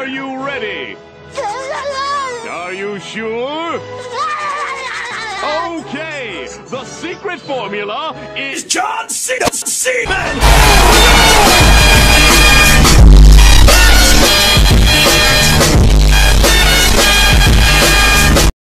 Are you ready? Are you sure? Okay, the secret formula is John Cena Seaman!